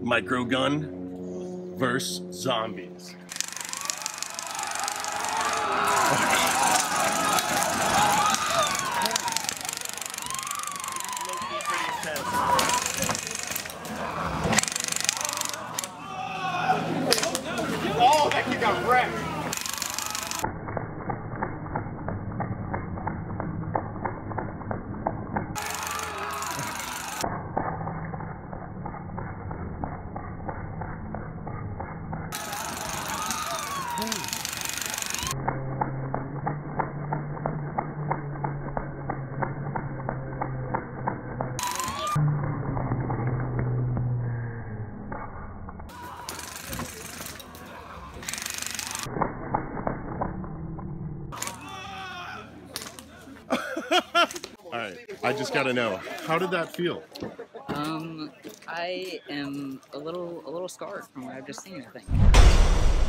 Micro gun versus zombies. Oh, that kid got wrecked. Alright, I just gotta know, how did that feel? I am a little scarred from what I've just seen, I think.